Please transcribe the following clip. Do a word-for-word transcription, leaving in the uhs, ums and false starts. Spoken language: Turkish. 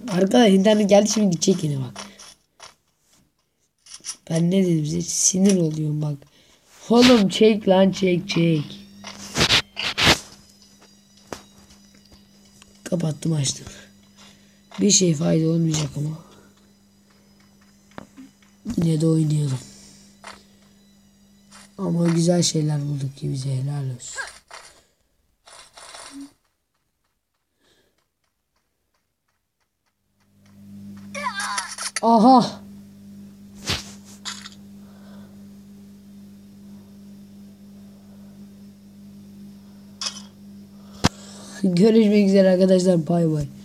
Arkadaş internet geldi, şimdi gidecek yine bak. Ben ne dedim size, sinir oluyorum bak. Oğlum çek lan, çek çek. Kapattım, açtım. Bir şey fayda olmayacak ama. Yine de oynayalım. Ama güzel şeyler bulduk ki bize, helal olsun. Aha. Görüşmek üzere arkadaşlar, bay bay.